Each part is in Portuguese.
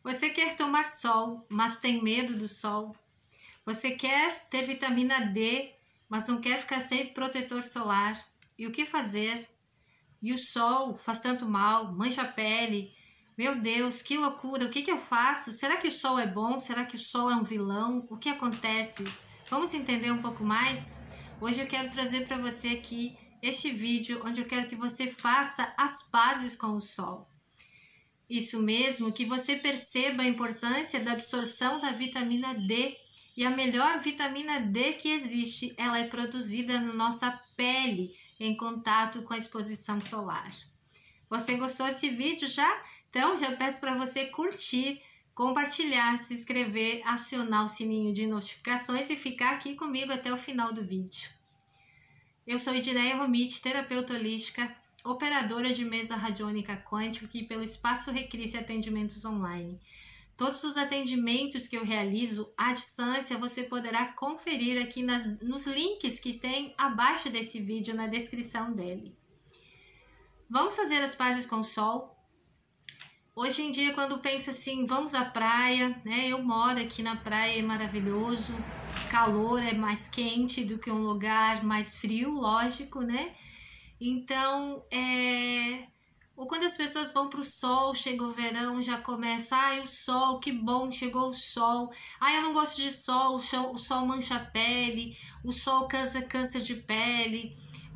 Você quer tomar sol, mas tem medo do sol? Você quer ter vitamina D, mas não quer ficar sem protetor solar? E o que fazer? E o sol faz tanto mal, mancha a pele. Meu Deus, que loucura, o que eu faço? Será que o sol é bom? Será que o sol é um vilão? O que acontece? Vamos entender um pouco mais? Hoje eu quero trazer para você aqui este vídeo onde eu quero que você faça as pazes com o sol. Isso mesmo, que você perceba a importância da absorção da vitamina D. E a melhor vitamina D que existe, ela é produzida na nossa pele, em contato com a exposição solar. Você gostou desse vídeo já? Então já peço para você curtir, compartilhar, se inscrever, acionar o sininho de notificações e ficar aqui comigo até o final do vídeo. Eu sou Idineia Romit, terapeuta holística, operadora de mesa radiônica quântica aqui pelo Espaço Recrisse Atendimentos Online. Todos os atendimentos que eu realizo à distância você poderá conferir aqui nos links que tem abaixo desse vídeo, na descrição dele. Vamos fazer as pazes com o sol? Hoje em dia, quando pensa assim, vamos à praia, né? Eu moro aqui na praia, é maravilhoso. Calor é mais quente do que um lugar mais frio, lógico, né? Então, ou quando as pessoas vão para o sol, chega o verão, já começa, ai, o sol, que bom, chegou o sol. Ai, eu não gosto de sol, o sol mancha a pele, o sol causa câncer de pele,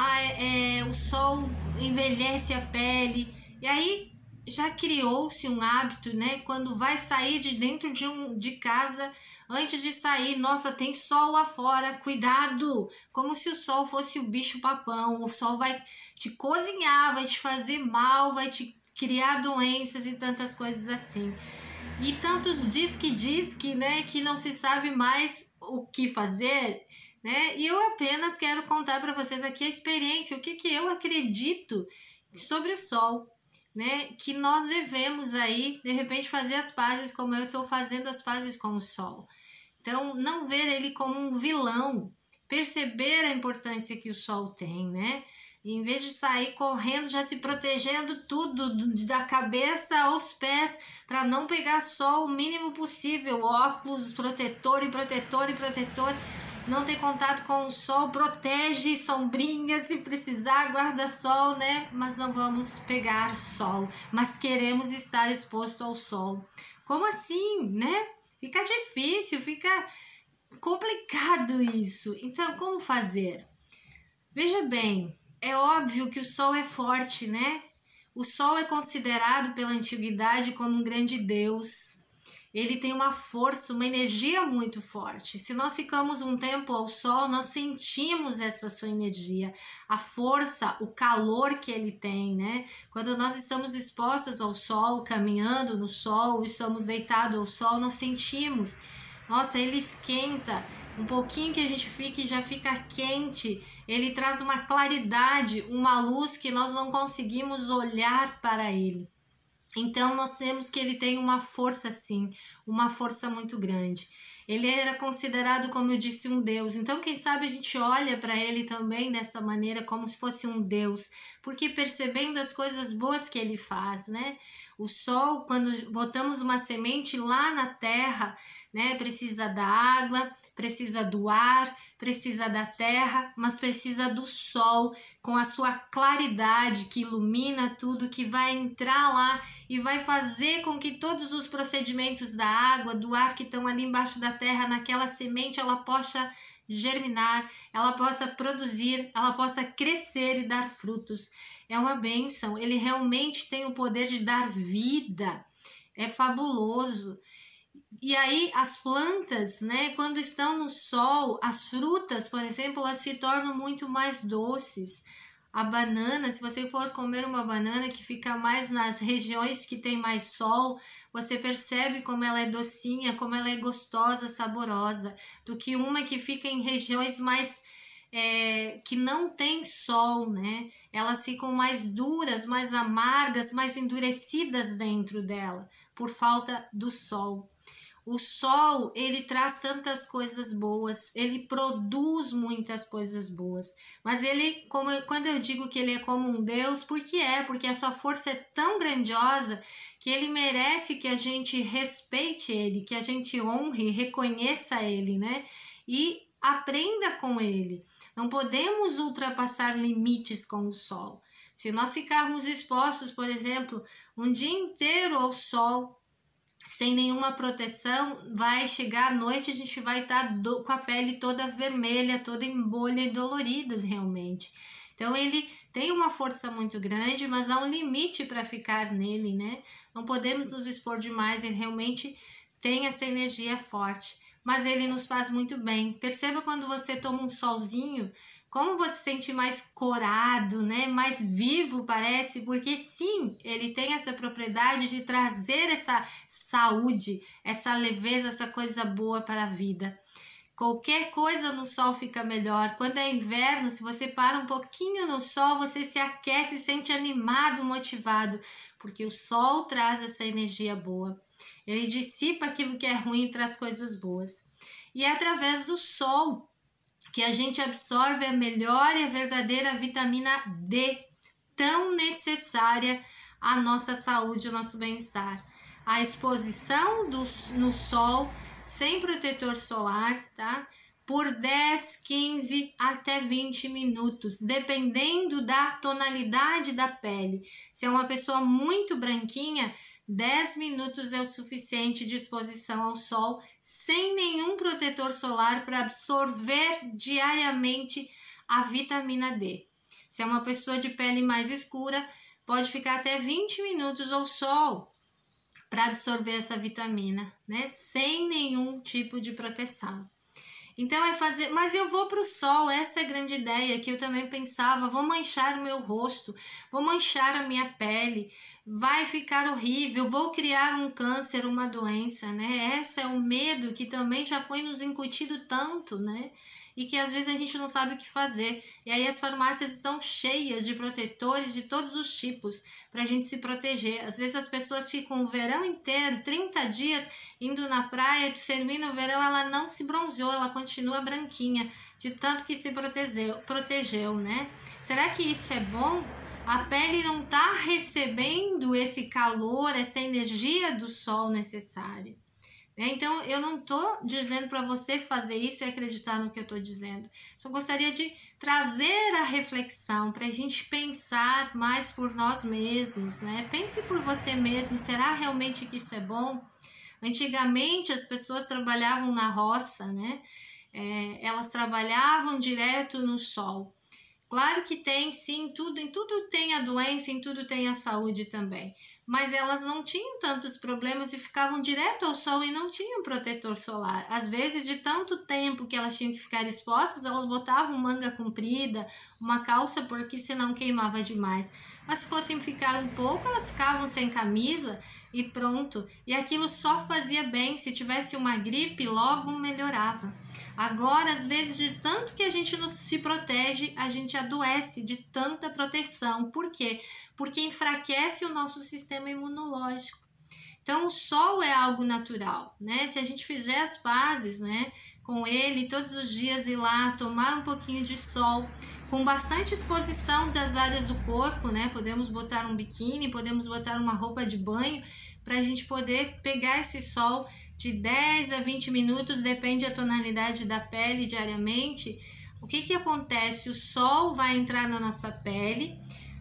o sol envelhece a pele. E aí já criou-se um hábito, né? Quando vai sair de dentro de casa, antes de sair, nossa, tem sol lá fora, cuidado! Como se o sol fosse o bicho papão. O sol vai te cozinhar, vai te fazer mal, vai te criar doenças e tantas coisas assim. E tantos diz que, né, que não se sabe mais o que fazer, né? E eu apenas quero contar para vocês aqui a experiência, o que eu acredito sobre o sol, né? Que nós devemos aí, de repente, fazer as pazes como eu estou fazendo as pazes com o sol. Então, não ver ele como um vilão, perceber a importância que o sol tem, né? E em vez de sair correndo, já se protegendo tudo, da cabeça aos pés, para não pegar sol o mínimo possível, óculos, protetor, não ter contato com o sol, protege, sombrinha, se precisar, guarda-sol, né? Mas não vamos pegar sol, mas queremos estar exposto ao sol. Como assim, né? Fica difícil, fica complicado isso. Então, como fazer? Veja bem, é óbvio que o sol é forte, né? O sol é considerado pela antiguidade como um grande deus. Ele tem uma força, uma energia muito forte. Se nós ficamos um tempo ao sol, nós sentimos essa sua energia, a força, o calor que ele tem, né? Quando nós estamos expostos ao sol, caminhando no sol, estamos deitados ao sol, nós sentimos. Nossa, ele esquenta. Um pouquinho que a gente fica e já fica quente. Ele traz uma claridade, uma luz que nós não conseguimos olhar para ele. Então, nós temos que ele tem uma força, sim, uma força muito grande. Ele era considerado, como eu disse, um deus. Então, quem sabe a gente olha para ele também dessa maneira, como se fosse um deus, porque percebendo as coisas boas que ele faz, né? O sol, quando botamos uma semente lá na terra, né? Precisa da água, precisa do ar, precisa da terra, mas precisa do sol com a sua claridade que ilumina tudo, que vai entrar lá e vai fazer com que todos os procedimentos da água, do ar que estão ali embaixo da terra, naquela semente, ela possa germinar, ela possa produzir, ela possa crescer e dar frutos. É uma bênção, ele realmente tem o poder de dar vida, é fabuloso. E aí as plantas, né, quando estão no sol, as frutas, por exemplo, elas se tornam muito mais doces. A banana, se você for comer uma banana que fica mais nas regiões que tem mais sol, você percebe como ela é docinha, como ela é gostosa, saborosa, do que uma que fica em regiões mais que não tem sol, né? Elas ficam mais duras, mais amargas, mais endurecidas dentro dela, por falta do sol. O sol, ele traz tantas coisas boas, ele produz muitas coisas boas, mas ele, quando eu digo que ele é como um Deus, por que é? Porque a sua força é tão grandiosa que ele merece que a gente respeite ele, que a gente honre, reconheça ele, né? E aprenda com ele. Não podemos ultrapassar limites com o sol. Se nós ficarmos expostos, por exemplo, um dia inteiro ao sol, sem nenhuma proteção, vai chegar à noite, a gente vai estar com a pele toda vermelha, toda em bolha e doloridas realmente. Então ele tem uma força muito grande, mas há um limite para ficar nele, né? Não podemos nos expor demais, ele realmente tem essa energia forte, mas ele nos faz muito bem. Perceba quando você toma um solzinho, como você se sente mais corado, né? Mais vivo parece, porque sim, ele tem essa propriedade de trazer essa saúde, essa leveza, essa coisa boa para a vida. Qualquer coisa no sol fica melhor. Quando é inverno, se você para um pouquinho no sol, você se aquece, se sente animado, motivado, porque o sol traz essa energia boa. Ele dissipa aquilo que é ruim e traz coisas boas. E é através do sol que a gente absorve a melhor e a verdadeira vitamina D, tão necessária à nossa saúde e ao nosso bem-estar. A exposição no sol, sem protetor solar, tá? Por 10, 15 até 20 minutos, dependendo da tonalidade da pele. Se é uma pessoa muito branquinha, 10 minutos é o suficiente de exposição ao sol, sem nenhum protetor solar, para absorver diariamente a vitamina D. Se é uma pessoa de pele mais escura, pode ficar até 20 minutos ao sol para absorver essa vitamina, né? Sem nenhum tipo de proteção. Então é fazer, mas eu vou para o sol, essa é a grande ideia que eu também pensava, vou manchar o meu rosto, vou manchar a minha pele, vai ficar horrível, vou criar um câncer, uma doença, né? Esse é o medo que também já foi nos incutido tanto, né? E que às vezes a gente não sabe o que fazer. E aí as farmácias estão cheias de protetores de todos os tipos para a gente se proteger. Às vezes as pessoas ficam o verão inteiro, 30 dias, indo na praia, termina o verão, ela não se bronzeou, ela continua branquinha, de tanto que se protegeu, né? Será que isso é bom? A pele não está recebendo esse calor, essa energia do sol necessária. Então, eu não estou dizendo para você fazer isso e acreditar no que eu estou dizendo. Só gostaria de trazer a reflexão para a gente pensar mais por nós mesmos, né? Pense por você mesmo, será realmente que isso é bom? Antigamente, as pessoas trabalhavam na roça, né? Elas trabalhavam direto no sol. Claro que tem, sim, em tudo tem a doença, em tudo tem a saúde também. Mas elas não tinham tantos problemas e ficavam direto ao sol e não tinham protetor solar. Às vezes, de tanto tempo que elas tinham que ficar expostas, elas botavam manga comprida, uma calça, porque senão queimava demais. Mas se fossem ficar um pouco, elas ficavam sem camisa e pronto. E aquilo só fazia bem. Se tivesse uma gripe, logo melhorava. Agora, às vezes, de tanto que a gente não se protege, a gente adoece de tanta proteção. Por quê? Porque enfraquece o nosso sistema imunológico. Então, o sol é algo natural, né? Se a gente fizer as pazes, né, com ele, todos os dias ir lá, tomar um pouquinho de sol, com bastante exposição das áreas do corpo, né? Podemos botar um biquíni, podemos botar uma roupa de banho, para a gente poder pegar esse sol de 10 a 20 minutos, depende da tonalidade da pele diariamente. O que acontece? O sol vai entrar na nossa pele,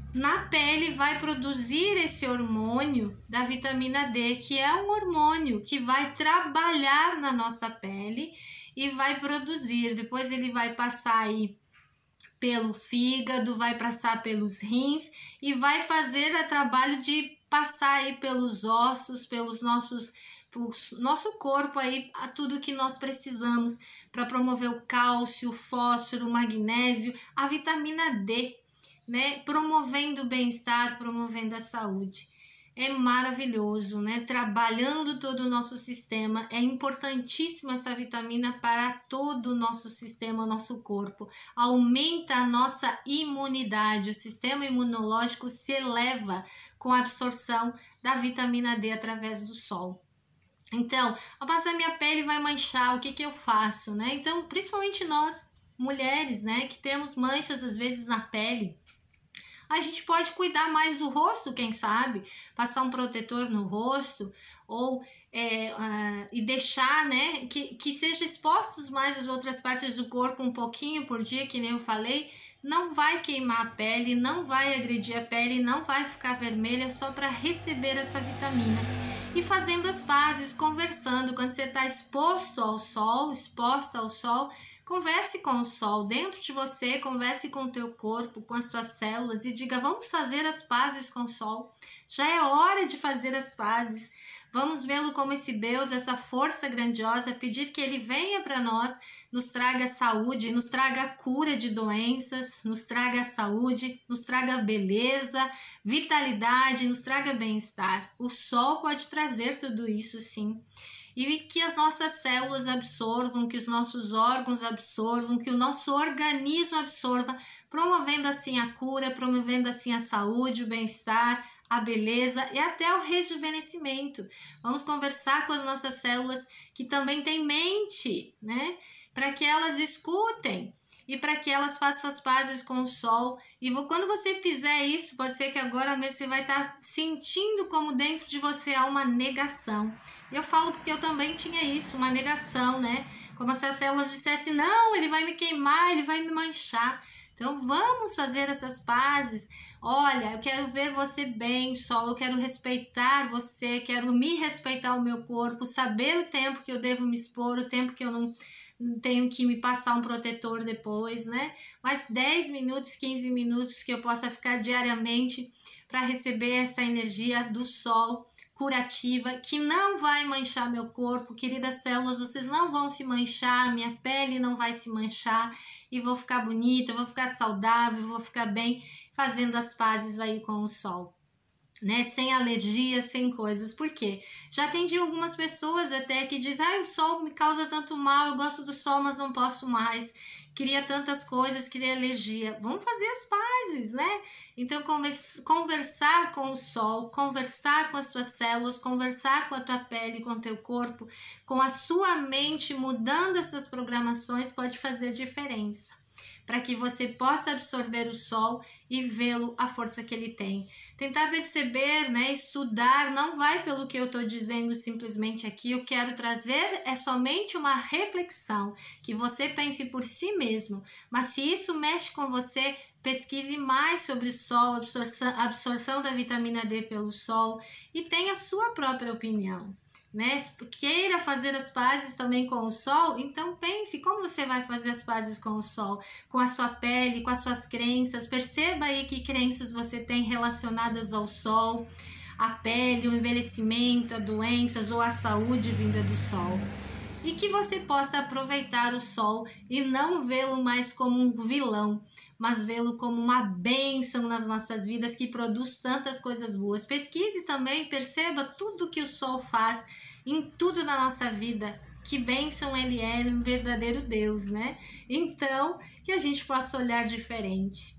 na pele vai produzir esse hormônio da vitamina D, que é um hormônio que vai trabalhar na nossa pele e vai produzir. Depois ele vai passar aí pelo fígado, vai passar pelos rins e vai fazer o trabalho de passar aí pelos ossos, pelos nosso corpo aí, a tudo que nós precisamos para promover o cálcio, o fósforo, o magnésio, a vitamina D, né? Promovendo o bem-estar, promovendo a saúde. É maravilhoso, né? Trabalhando todo o nosso sistema, é importantíssima essa vitamina para todo o nosso sistema, nosso corpo. Aumenta a nossa imunidade, o sistema imunológico se eleva com a absorção da vitamina D através do sol. Então, mas a minha pele vai manchar, o que que eu faço, né? Então, principalmente nós, mulheres, né, que temos manchas às vezes na pele, a gente pode cuidar mais do rosto, quem sabe, passar um protetor no rosto ou e deixar, né, que seja expostos mais as outras partes do corpo um pouquinho por dia, que nem eu falei. Não vai queimar a pele, não vai agredir a pele, não vai ficar vermelha, só para receber essa vitamina. E fazendo as pazes, conversando, quando você está exposto ao sol, exposta ao sol, converse com o sol dentro de você, converse com o teu corpo, com as tuas células e diga: vamos fazer as pazes com o sol. Já é hora de fazer as pazes. Vamos vê-lo como esse Deus, essa força grandiosa, pedir que ele venha para nós, nos traga saúde, nos traga cura de doenças, nos traga saúde, nos traga beleza, vitalidade, nos traga bem-estar. O sol pode trazer tudo isso, sim. E que as nossas células absorvam, que os nossos órgãos absorvam, que o nosso organismo absorva, promovendo assim a cura, promovendo assim a saúde, o bem-estar, a beleza e até o rejuvenescimento. Vamos conversar com as nossas células que também têm mente, né? Para que elas escutem e para que elas façam as pazes com o sol. E quando você fizer isso, pode ser que agora mesmo você vai estar sentindo como dentro de você há uma negação. Eu falo porque eu também tinha isso, uma negação, né? Como se as células dissessem: não, ele vai me queimar, ele vai me manchar. Então vamos fazer essas pazes. Olha, eu quero ver você bem, sol, eu quero respeitar você, quero me respeitar o meu corpo, saber o tempo que eu devo me expor, o tempo que eu não tenho que me passar um protetor depois, né? Mas 10 minutos, 15 minutos que eu possa ficar diariamente para receber essa energia do sol curativa, que não vai manchar meu corpo. Queridas células, vocês não vão se manchar, minha pele não vai se manchar e vou ficar bonita, vou ficar saudável, vou ficar bem fazendo as pazes aí com o sol. Né, sem alergia, sem coisas. Por quê? Já atendi algumas pessoas até que dizem: o sol me causa tanto mal, eu gosto do sol, mas não posso mais, queria tantas coisas, queria alergia. Vamos fazer as pazes, né? Então, conversar com o sol, conversar com as tuas células, conversar com a tua pele, com o teu corpo, com a sua mente, mudando essas programações, pode fazer diferença, para que você possa absorver o sol e vê-lo, a força que ele tem. Tentar perceber, né, estudar, não vai pelo que eu estou dizendo simplesmente aqui. Eu quero trazer é somente uma reflexão, que você pense por si mesmo. Mas se isso mexe com você, pesquise mais sobre o sol, absorção da vitamina D pelo sol e tenha a sua própria opinião. Né? Queira fazer as pazes também com o sol, então pense como você vai fazer as pazes com o sol, com a sua pele, com as suas crenças. Perceba aí que crenças você tem relacionadas ao sol, a pele, o envelhecimento, a doenças ou a saúde vinda do sol. E que você possa aproveitar o sol e não vê-lo mais como um vilão, mas vê-lo como uma bênção nas nossas vidas, que produz tantas coisas boas. Pesquise também, perceba tudo que o sol faz em tudo na nossa vida. Que bênção ele é, um verdadeiro Deus, né? Então, que a gente possa olhar diferente,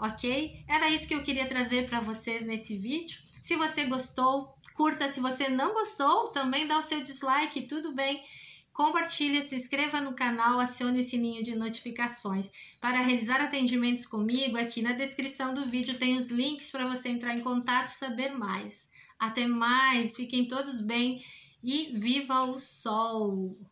ok? Era isso que eu queria trazer para vocês nesse vídeo. Se você gostou, curta. Se você não gostou, também dá o seu dislike, tudo bem. Compartilhe, se inscreva no canal, acione o sininho de notificações. Para realizar atendimentos comigo, aqui na descrição do vídeo tem os links para você entrar em contato e saber mais. Até mais, fiquem todos bem e viva o sol!